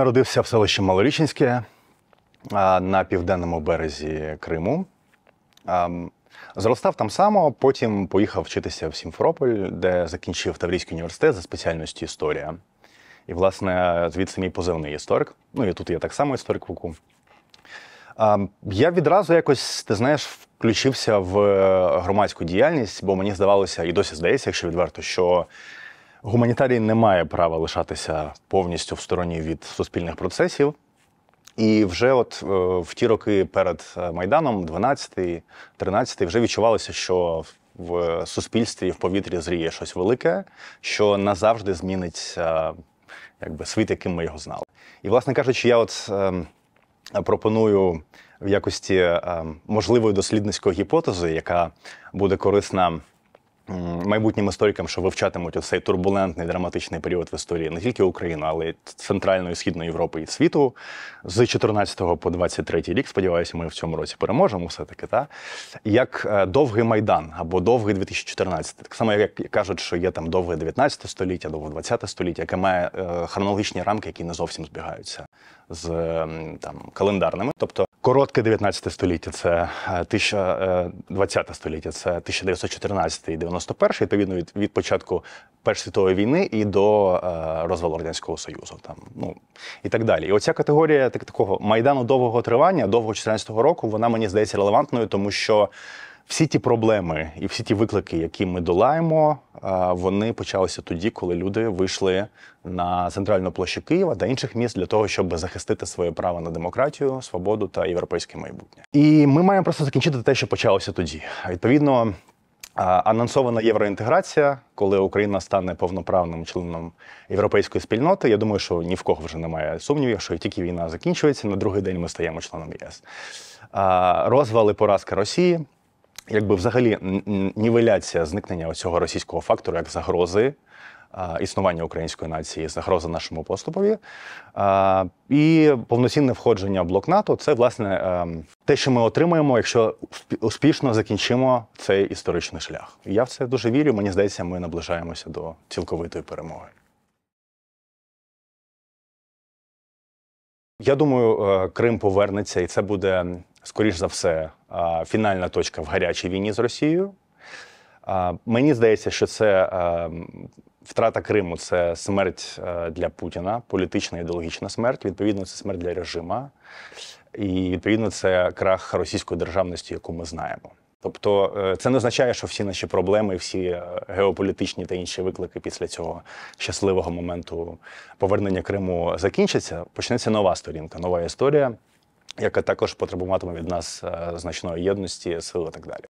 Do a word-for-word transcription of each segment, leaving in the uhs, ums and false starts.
народився в селищі Малоріченське на південному березі Криму. Зростав там само, потім поїхав вчитися в Сімферополь, де закінчив Таврійський університет за спеціальністю історія. І, власне, звідси мій позивний історик. Ну і тут я так само історик ВУКу. Я відразу якось, ти знаєш, включився в громадську діяльність, бо мені здавалося, і досі здається, якщо відверто, що гуманітарій не має права лишатися повністю в стороні від суспільних процесів. І вже от в ті роки перед Майданом, дванадцятий, тринадцятий, вже відчувалося, що в суспільстві, в повітрі зріє щось велике, що назавжди змінить якби, світ, яким ми його знали. І, власне кажучи, я от пропоную в якості можливої дослідницької гіпотези, яка буде корисна майбутнім історикам, що вивчатимуть оцей турбулентний, драматичний період в історії не тільки України, але й Центральної, Східної Європи і світу. З чотирнадцятого по двадцять третій рік, сподіваюся, ми в цьому році переможемо все-таки, та? Як довгий Майдан або довгий дві тисячі чотирнадцятий. Так само, як кажуть, що є там довге дев'ятнадцяте століття, довге двадцяте століття, яке має хронологічні рамки, які не зовсім збігаються з там, календарними. Тобто коротке дев'ятнадцяте століття – це двадцяте століття, це тисяча дев'ятсот чотирнадцятий - дев'яносто перший, відповідно від, від початку Першої світової війни і до е, розвалу Радянського Союзу. Там, ну, і так далі. І оця категорія так, такого Майдану довгого тривання, довгого чотирнадцятого року, вона мені здається релевантною, тому що всі ті проблеми і всі ті виклики, які ми долаємо, вони почалися тоді, коли люди вийшли на центральну площу Києва та інших міст для того, щоб захистити своє право на демократію, свободу та європейське майбутнє. І ми маємо просто закінчити те, що почалося тоді. Відповідно, анонсована євроінтеграція, коли Україна стане повноправним членом європейської спільноти. Я думаю, що ні в кого вже немає сумнівів, що тільки війна закінчується, на другий день ми стаємо членом ЄС. Розвал і поразка Росії. Якби взагалі нівеляція зникнення оцього російського фактору як загрози а, існування української нації, загрози нашому поступові. А, і повноцінне входження в блок НАТО – це, власне, а, те, що ми отримаємо, якщо успішно закінчимо цей історичний шлях. І я в це дуже вірю, мені здається, ми наближаємося до цілковитої перемоги. Я думаю, Крим повернеться, і це буде, скоріш за все, фінальна точка в гарячій війні з Росією. Мені здається, що це втрата Криму – це смерть для Путіна, політична ідеологічна смерть. Відповідно, це смерть для режиму. І, відповідно, це крах російської державності, яку ми знаємо. Тобто це не означає, що всі наші проблеми, всі геополітичні та інші виклики після цього щасливого моменту повернення Криму закінчаться. Почнеться нова сторінка, нова історія, яка також потребуватиме від нас значної єдності, сили і так далі.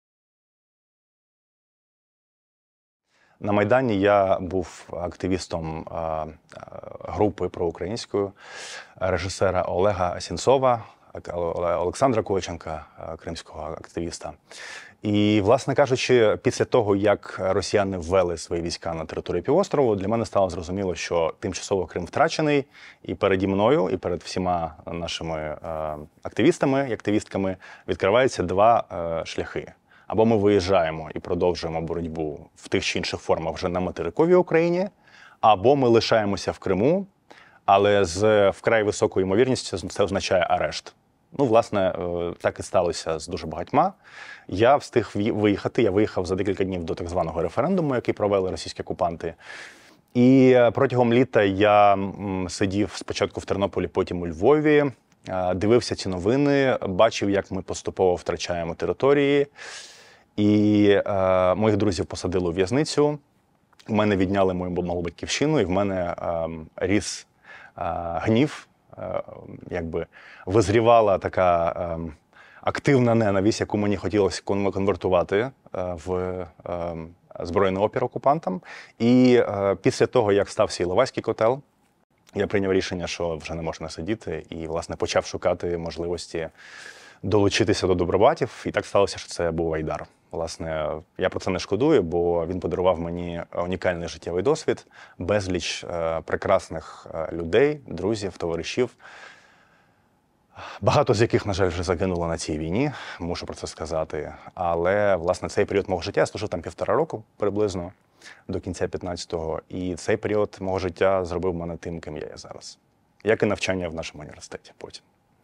На Майдані я був активістом групи проукраїнської режисера Олега Сенцова, Олександра Койченка, кримського активіста. І, власне кажучи, після того, як росіяни ввели свої війська на територію півострову, для мене стало зрозуміло, що тимчасово Крим втрачений, і переді мною, і перед всіма нашими е, активістами і активістками відкриваються два е, шляхи. Або ми виїжджаємо і продовжуємо боротьбу в тих чи інших формах вже на материковій Україні, або ми лишаємося в Криму, але з вкрай високою ймовірністю це означає арешт. Ну, власне, так і сталося з дуже багатьма. Я встиг виїхати, я виїхав за декілька днів до так званого референдуму, який провели російські окупанти. І протягом літа я сидів спочатку в Тернополі, потім у Львові, дивився ці новини, бачив, як ми поступово втрачаємо території. І е, моїх друзів посадили у в'язницю, в мене відняли мою малу батьківщину, і в мене е, ріс е, гнів, е, якби визрівала така е, активна ненависть, яку мені хотілося конвертувати е, в е, збройний опір окупантам. І е, після того, як стався Іловайський котел, я прийняв рішення, що вже не можна сидіти, і, власне, почав шукати можливості долучитися до добробатів. І так сталося, що це був Айдар. Власне, я про це не шкодую, бо він подарував мені унікальний життєвий досвід, безліч е, прекрасних е, людей, друзів, товаришів, багато з яких, на жаль, вже загинуло на цій війні, мушу про це сказати. Але, власне, цей період мого життя, я служив там півтора року приблизно, до кінця п'ятнадцятого, і цей період мого життя зробив мене тим, ким я є зараз. як і навчання в нашому університеті потім.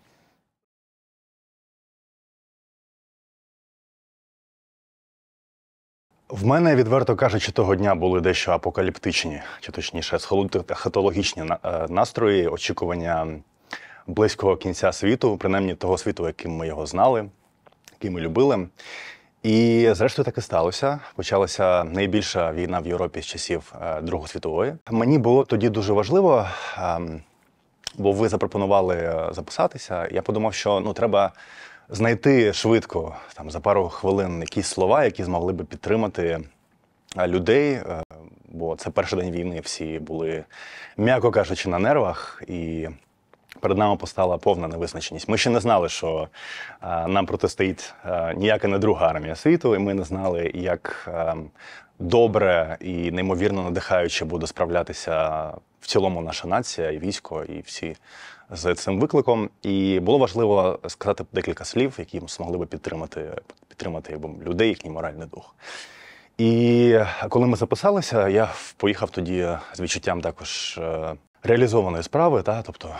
В мене, відверто кажучи, того дня були дещо апокаліптичні, чи точніше, схолотологічні настрої, очікування близького кінця світу, принаймні того світу, яким ми його знали, який ми любили. І зрештою так і сталося. Почалася найбільша війна в Європі з часів Другої світової. Мені було тоді дуже важливо, бо ви запропонували записатися. Я подумав, що ну, треба знайти швидко, там, за пару хвилин якісь слова, які змогли би підтримати людей, бо це перший день війни, всі були, м'яко кажучи, на нервах, і перед нами постала повна невизначеність. Ми ще не знали, що а, нам протистоїть а, ніяка не друга армія світу, і ми не знали, як а, добре і неймовірно надихаюче буде справлятися в цілому наша нація, і військо, і всі з цим викликом. І було важливо сказати декілька слів, які змогли би підтримати, підтримати людей, їхній моральний дух. І коли ми записалися, я поїхав тоді з відчуттям також реалізованої справи, та, тобто,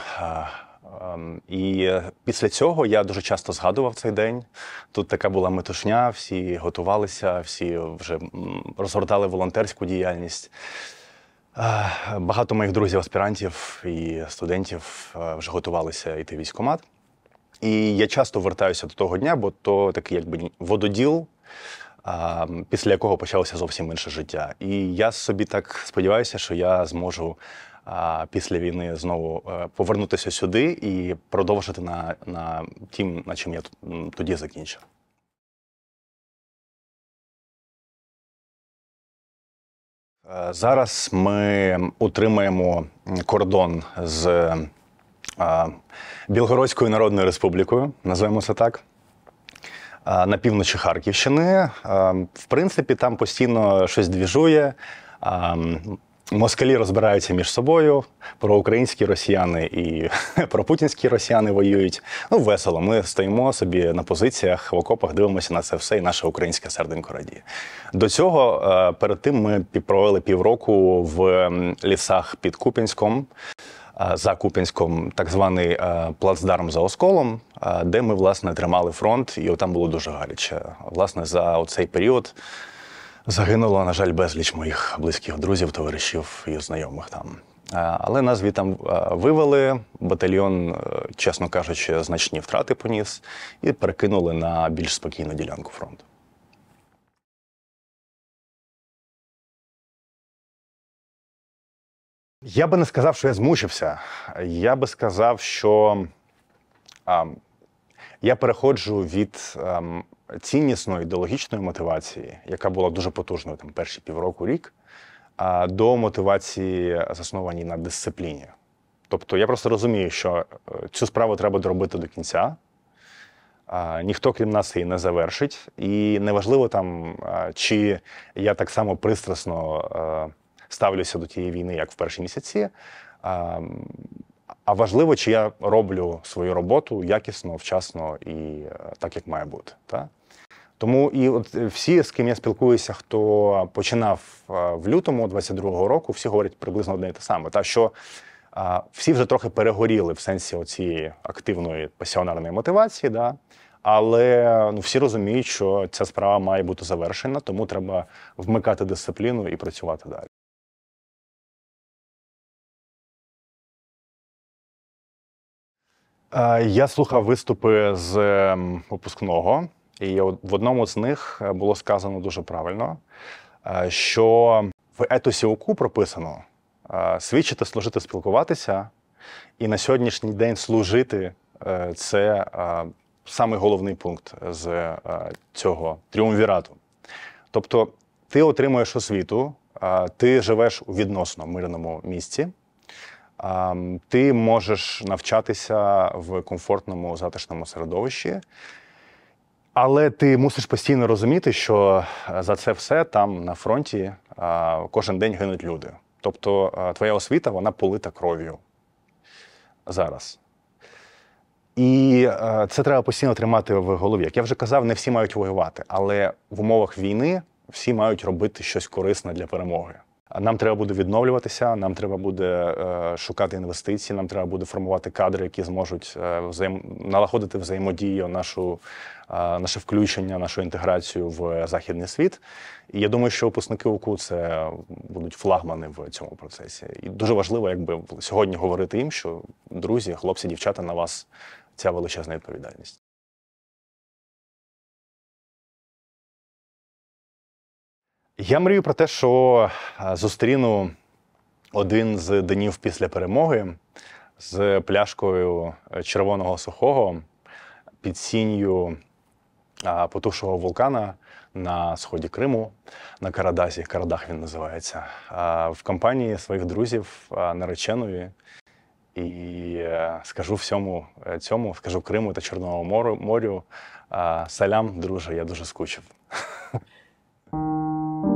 і після цього я дуже часто згадував цей день. Тут така була метушня, всі готувалися, всі вже розгортали волонтерську діяльність. Багато моїх друзів-аспірантів і студентів вже готувалися йти в військкомат. І я часто вертаюся до того дня, бо то такий якби вододіл, після якого почалося зовсім інше життя. І я собі так сподіваюся, що я зможу після війни знову повернутися сюди і продовжити на, на тім, на чим я тоді закінчив. Зараз ми утримуємо кордон з Білгородською Народною Республікою, називаємо це так, на півночі Харківщини. В принципі, там постійно щось двіжує. Москалі розбираються між собою, проукраїнські росіяни і пропутінські росіяни воюють. Ну, весело. Ми стоїмо собі на позиціях, в окопах, дивимося на це все, і наше українське серденько радіє. До цього, перед тим, ми провели півроку в лісах під Куп'янськом, за Куп'янськом, так званий плацдарм за Осколом, де ми, власне, тримали фронт, і там було дуже гаряче. Власне, за оцей період загинуло, на жаль, безліч моїх близьких друзів, товаришів і знайомих там. Але нас звідти вивели, батальйон, чесно кажучи, значні втрати поніс і перекинули на більш спокійну ділянку фронту. Я би не сказав, що я змучився. Я би сказав, що а, я переходжу від а, ціннісної ідеологічної мотивації, яка була дуже потужною там перші півроку, рік, а, до мотивації, заснованій на дисципліні. Тобто я просто розумію, що цю справу треба доробити до кінця. А, ніхто, крім нас, її не завершить. І неважливо там, а, чи я так само пристрасно а, ставлюся до тієї війни, як в перші місяці, а, а важливо, чи я роблю свою роботу якісно, вчасно і так, як має бути. Та? Тому і от всі, з ким я спілкуюся, хто починав в лютому двадцять другого року, всі говорять приблизно одне і те саме. Та, що а, всі вже трохи перегоріли в сенсі оцієї активної пасіонарної мотивації, да? Але ну, всі розуміють, що ця справа має бути завершена, тому треба вмикати дисципліну і працювати далі. Я слухав виступи з випускного, і в одному з них було сказано дуже правильно, що в етосі УКУ прописано свідчити, служити, спілкуватися, і на сьогоднішній день служити – це самий головний пункт з цього тріумвірату. Тобто ти отримуєш освіту, ти живеш у відносно мирному місці, ти можеш навчатися в комфортному, затишному середовищі, але ти мусиш постійно розуміти, що за це все там на фронті кожен день гинуть люди. Тобто твоя освіта, вона полита кров'ю зараз. І це треба постійно тримати в голові. Як я вже казав, не всі мають воювати, але в умовах війни всі мають робити щось корисне для перемоги. Нам треба буде відновлюватися, нам треба буде е, шукати інвестиції, нам треба буде формувати кадри, які зможуть е, взаєм... налагодити взаємодію, нашу, е, наше включення, нашу інтеграцію в західний світ. І я думаю, що випускники УКУ це будуть флагмани в цьому процесі. І дуже важливо, якби сьогодні говорити їм, що друзі, хлопці, дівчата, на вас ця величезна відповідальність. Я мрію про те, що зустріну один з днів після перемоги з пляшкою червоного сухого під сінню потухшого вулкана на сході Криму, на Карадасі, Карадах він називається, в компанії своїх друзів, нареченої. І скажу всьому цьому, скажу Криму та Чорному морю, морю, салям, друже, я дуже скучив.